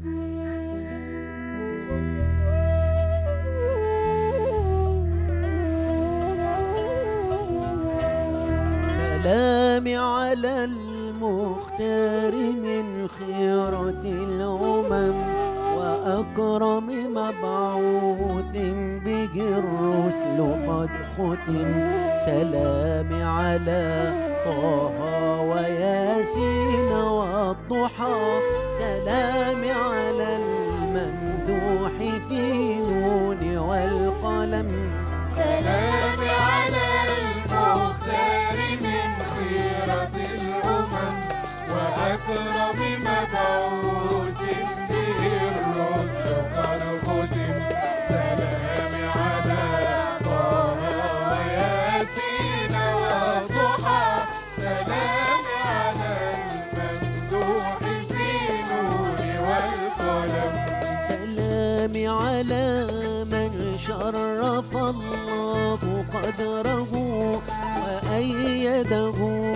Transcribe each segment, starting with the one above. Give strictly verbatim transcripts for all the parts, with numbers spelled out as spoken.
سلامي على المختار من خيرة الأمم وأكرم مبعوث به الرسل قد ختم. سلامي على طه وياسين والضحى. سلامي على الممدوح في نون والقلم. سلامي على المختار من خيرة الأمم وأكرم مبعوث به الرسل قد ختم. سلامي على طه وياسين والضحى. سلامي على الممدوح في نور والقلم. سلامي على من شرف الله قدره وأيده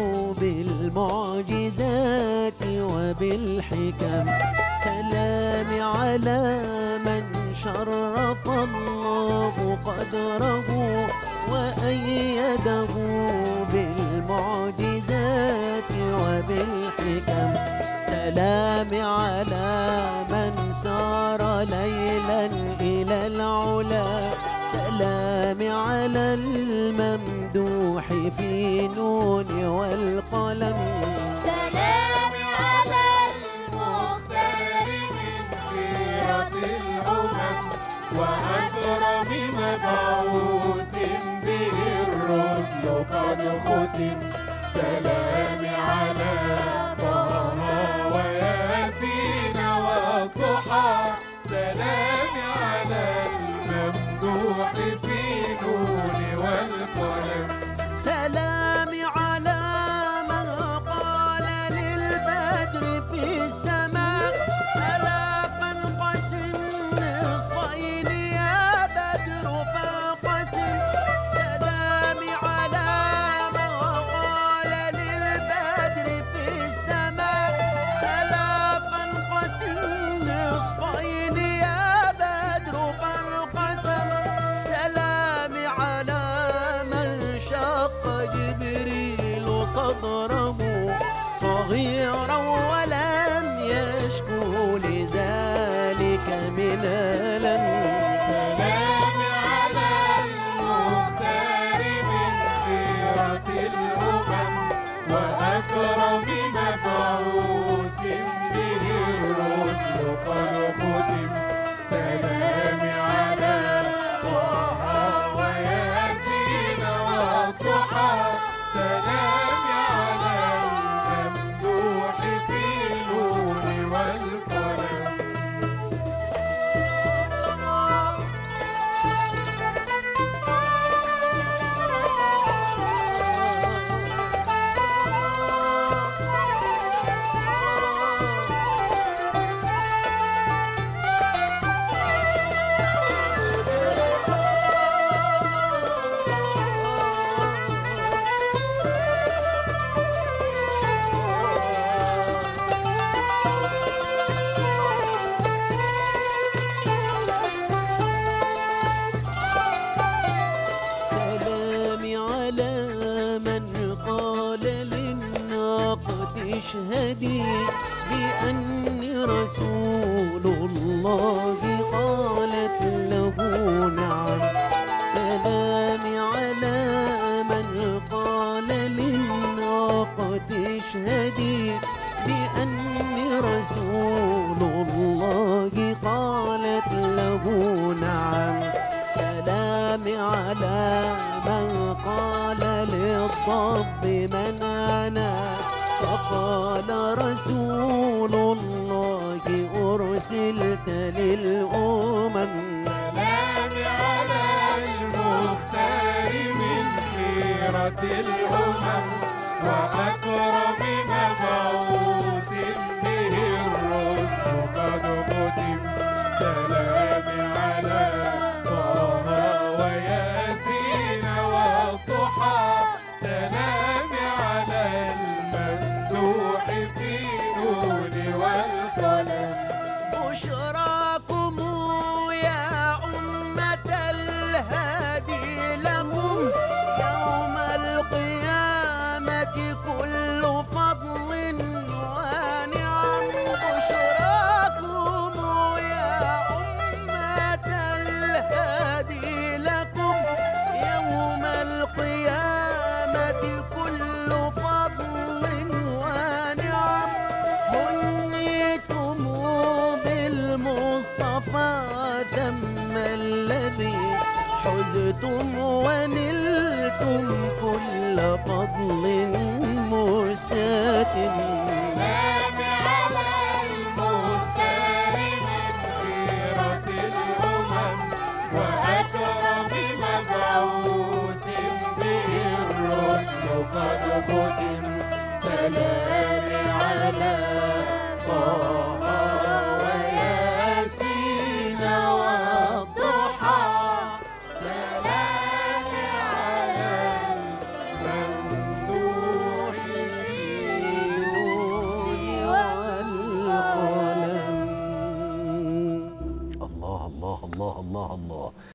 بالمعجزات وبالحكم. سلامي على من شرف الله قدره وأيده بالمعجزات وبالحكم. سلامي على من سار ليلا إلى العلا. سلامي على الممدوح في نون والقلم. سلامي على المختار من خيرة الأمم وأكرم مبعوث به الرسل قد ختم. سلامي على طه وياسين والضحى. سلامي على الممدوح في نون والقلم. سلامي على من قال للبدر في السماء ألا فانقسم نصفين يا بدر فانقسم. سلامي على من قال للبدر في السماء ألا فانقسم نصفين يا بدر فانقسم. سلامي على من شق جبريل صدره صغيرا ولم يشكو لذلك من ألم. سلامي على المختار من خيرة الأمم وأكرم مبعوث به الرسل قد ختم. سلامي على طه وياسين والضحى. سلامي على الممدوح في نون والقلم. سلامي على من قال للناقة اشهدي بأني رسول الله قالت له نعم. سلامي على من قال للناقة اشهدي بأني رسول الله قالت له نعم. سلامي على من قال للضب من أنا فقال رسول الله أرسلت للأمم. سلامي على المختار من خيرة الأمم وأكرم مبعوث به الرسل قد ختم. سلامي على طه وياسين والضحى. سلامي على الممدوح في نون والقلم. صرتم ونلتم كل فضل مستتم. سلام على المختار من خيرة الأمم وأكرم مبعوث به الرسل قد ختم. سلام على طه وياسين والضحى. سلام على الممدوح في النون والقلم. الله الله الله الله الله.